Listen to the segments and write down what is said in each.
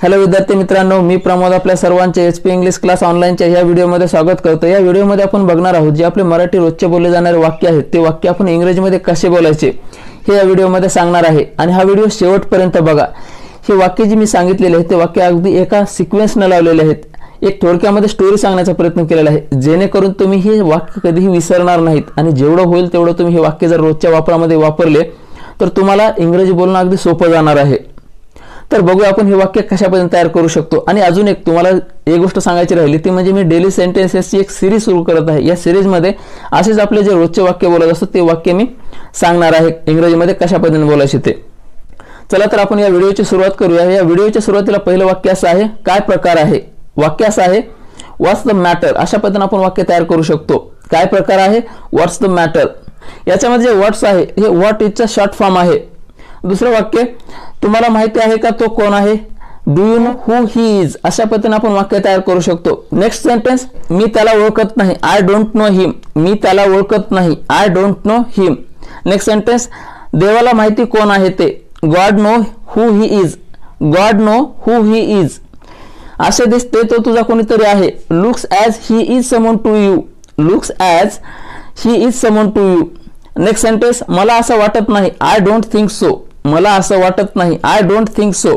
Hello विद्यार्थी मित्रांनो, मी प्रमोद आपल्या सर्वांचे एचपी इंग्लिश क्लास ऑनलाईनच्या या व्हिडिओमध्ये स्वागत करतो। या व्हिडिओमध्ये आपण बघणार आहोत जे आपले मराठी रोजचे बोलले जाणारे वाक्य आहेत ते वाक्य आपण इंग्रजीमध्ये कसे बोलायचे हे या व्हिडिओमध्ये सांगणार आहे। आणि हा व्हिडिओ शेवटपर्यंत बघा। हे वाक्य जे मी सांगितलेले आहेत ते वाक्य अगदी एका सिक्वेन्सने लावलेले आहेत। एक थोडक्यामध्ये स्टोरी सांगण्याचा प्रयत्न केलेला आहे जेणेकरून तुम्ही हे वाक्य कधीही विसरणार नाहीत आणि जेवढं होईल तेवढं तुम्ही हे वाक्य जर रोजच्या वापरामध्ये वापरले तर तुम्हाला इंग्रजी बोलणं अगदी सोपं जाणार आहे। तर बघूया आपण हे वाक्य कशा पद्धतीने तयार करू शकतो। आणि अजून एक तुम्हाला एक गोष्ट सांगायची राहिली ती म्हणजे मी डेली सेंटेन्सेसची एक सिरीज सुरू करत आहे। या सिरीजमध्ये असेच आपले जे रोजचे वाक्य बोलत असतो ते वाक्य मी सांगणार आहे इंग्रजीमध्ये कशा पद्धतीने बोलायचे ते। चला तर आपण या व्हिडिओची सुरुवात करूया। या व्हिडिओच्या सुरुवातीला पहिलं वाक्य असं आहे, काय प्रकार आहे। वाक्य असं आहे, व्हॉट्स द मॅटर। अशा पद्धतीने आपण वाक्य तयार करू शकतो। काय प्रकार आहे, व्हॉट्स द मॅटर। याच्यामध्ये जे व्हॉट्स आहे हे व्हॉट इजचा शॉर्ट फॉर्म आहे। दुसरं वाक्य, तुम्हाला माहिती आहे का तो कोण आहे, do you know who he is. अशा पद्धतीने आपण वाक्य तयार करू शकतो। नेक्स्ट सेंटेन्स, मी त्याला ओळखत नाही, आय डोंट नो हिम। मी त्याला ओळखत नाही, I don't know him. Next sentence, देवाला माहिती कोण आहे ते, God know who he is. God know who he is. असे दिसते तो तुझा कोणीतरी आहे, looks as he is someone to you. Looks as he is someone to you. Next sentence, मला असं वाटत नाही, आय डोंट थिंक सो। मला असं वाटत नाही, I don't think so.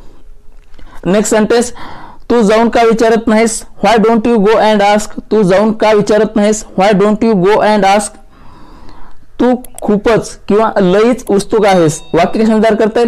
Next sentence, तू जाऊन का विचारत नाहीस, why don't you go and ask. तू जाऊन का विचारत नाहीस, why don't you go and ask. तू खूपच किंवा लईच उत्सुक आहेस। वाक्य कशा तयार करता येईल,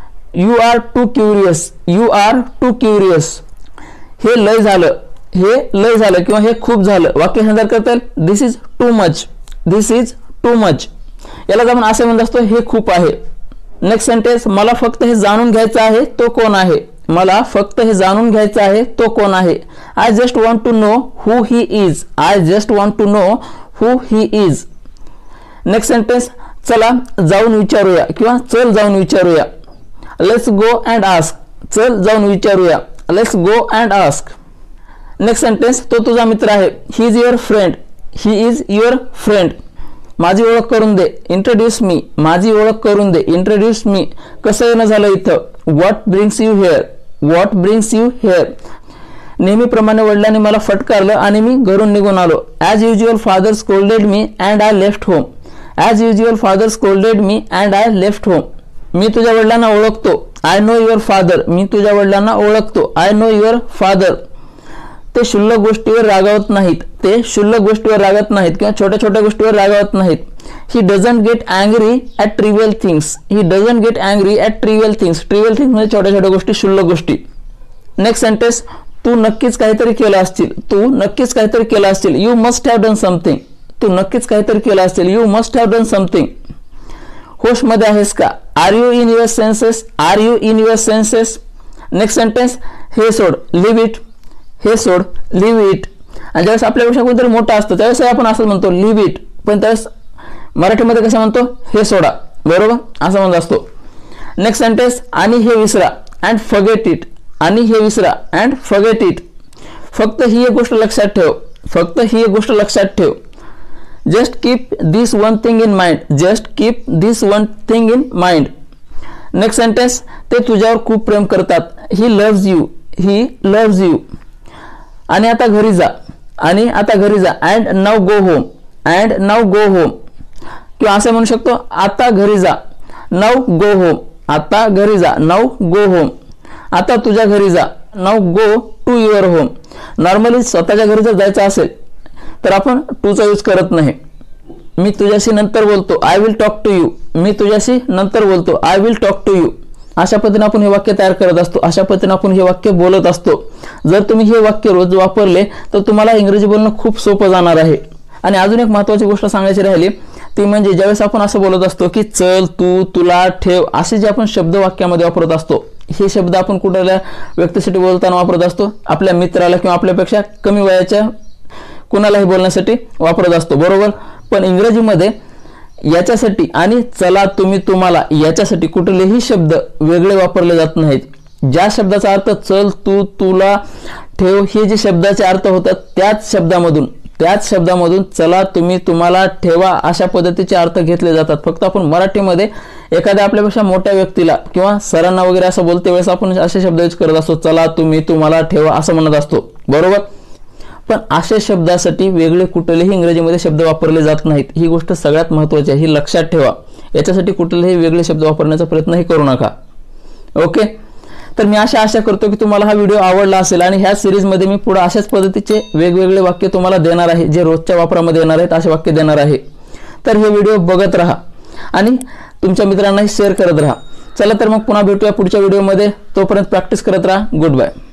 you are too curious. You are too curious. हे लय झालं, हे लय झालं किंवा हे खूप झालं। वाक्य कशा तयार करता येईल, this is too much. This is too much. याला आपण असे म्हणत असतो, हे खूप आहे। नेक्स्ट सेंटेन्स, मला फक्त हे जाणून घ्यायचं आहे तो कोण आहे। मला फक्त हे जाणून घ्यायचं आहे तो कोण आहे। I just want to know who he is. I just want to know who he is. Next sentence, चला जाऊन विचारूया किंवा चल जाऊन विचारूया। Let's go and ask. चल जाऊन विचारूया, let's go and ask. Next sentence, तो तुझा मित्र आहे, he is your friend. He is your friend. माझी ओळख करून दे, इंट्रोड्यूस मी। माझी ओळख करून दे, इंट्रोड्यूस मी। कसं येणं झालं इथं, what brings you here. What brings you here. नेहमीप्रमाणे वडिलांनी मला फटकारलं आणि मी घरून निघून आलो। As usual father scolded me and I left home. As usual father scolded me and I left home. मी तुझ्या वडिलांना ओळखतो, आय नो युअर फादर। मी तुझ्या वडिलांना ओळखतो, आय नो युअर फादर। ते क्षुल्लक गोष्टीवर रागावत नाहीत। ते क्षुल्लक गोष्टीवर रागत नाहीत किंवा छोट्या छोट्या गोष्टीवर रागावत नाहीत। He doesn't get angry at trivial things. He doesn't get angry at trivial things. Trivial things म्हणजे छोट्या छोट्या गोष्टी, क्षुल्लक गोष्टी। नेक्स्ट सेंटेन्स, तू नक्कीच काहीतरी केलं असतील। तू नक्कीच काहीतरी केलं असतील, you must have done something. तू नक्कीच काहीतरी केलं असतील, you must have done something. होशमध्ये आहेस का, are you in your senses. Are you in your senses. Next sentence, हे सोड, लिव्ह इट। हे सोड, लिव्ह इट। आणि ज्यावेळेस आपल्यापेक्षा कोणतरी मोठा असतो त्यावेळेस आपण असं म्हणतो लिव्ह इट, पण त्यावेळेस मराठीमध्ये कसं म्हणतो, हे सोडा, बरोबर असं म्हणत असतो। नेक्स्ट सेंटेन्स, आणि हे विसरा अँड फॉरगेट इट। आणि हे विसरा अँड फॉरगेट इट। फक्त ही एक गोष्ट लक्षात ठेव। फक्त ही एक गोष्ट लक्षात ठेव। Just keep this one thing in mind. Just keep this one thing in mind. Next sentence, ते तुझ्यावर खूप प्रेम करतात, he loves you. He loves you. आणि आता घरी जा। आणि आता घरी जा and now go home. And now go home. किंवा असे म्हणू शकतो, आता घरी जा, नाऊ गो होम। आता घरी जा, नाऊ गो होम। आता तुझ्या घरी जा, now go to your home. Normally स्वतःच्या घरी जर जायचं असेल तर आपण टूचा यूज करत नाही। मी तुझ्याशी नंतर बोलतो, I will talk to you. मी तुझ्याशी नंतर बोलतो, I will talk to you. अशा पद्धतीने आपण हे वाक्य तयार करत असतो। अशा पद्धतीने आपण हे वाक्य बोलत असतो। जर तुम्ही हे वाक्य रोज वापरले तर तुम्हाला इंग्रजी बोलणं खूप सोपं जाणार आहे। आणि अजून एक महत्त्वाची गोष्ट सांगायची राहिली ती म्हणजे ज्यावेळेस आपण असं बोलत असतो की चल, तू, तुला, ठेव असे जे आपण शब्द वाक्यामध्ये वापरत असतो, हे शब्द आपण कुठल्या व्यक्तीसाठी बोलताना वापरत असतो, आपल्या मित्राला किंवा आपल्यापेक्षा कमी वयाच्या कुणालाही बोलण्यासाठी वापरत असतो, बरोबर। पण इंग्रजीमध्ये याच्यासाठी आणि चला, तुम्ही, तुम्हाला याच्यासाठी कुठलेही शब्द वेगळे वापरले जात नाहीत। ज्या शब्दाचा अर्थ चल, तू, तुला, ठेव हे जे शब्दाचे अर्थ होतात त्याच शब्दामधून चला, तुम्ही, तुम्हाला, ठेवा अशा पद्धतीचे अर्थ घेतले जातात। फक्त आपण मराठीमध्ये एखाद्या आपल्यापेक्षा मोठ्या व्यक्तीला किंवा सरांना वगैरे असं बोलते वेळेस आपण असे शब्द यूज करत असतो, चला, तुम्ही, तुम्हाला, ठेवा असं म्हणत असतो, बरोबर. पण अशा शब्दासाठी वेगळे कुठलेही इंग्रजीमध्ये शब्द वापरले जात नाहीत. ही गोष्ट सगळ्यात महत्त्वाची आहे, ही लक्षात ठेवा. याच्यासाठी कुठलेही वेगळे शब्द वापरण्याचा प्रयत्नही करू नका. ओके. तर मी आशा करतो की तुम्हाला हा व्हिडिओ आवडला असेल आणि ह्या सिरीजमध्ये मी पुढे अशाच पद्धतीचे वेगवेगळे वाक्य तुम्हाला देणार आहे, जे रोजच्या वापरामध्ये येणार आहेत असे वाक्य देणार आहे. तर हे व्हिडिओ बघत राहा आणि तुमच्या मित्रांनाही शेअर करत राहा. चला तर मग पुन्हा भेटूया पुढच्या व्हिडिओमध्ये. तोपर्यंत प्रॅक्टिस करत राहा. Good bye.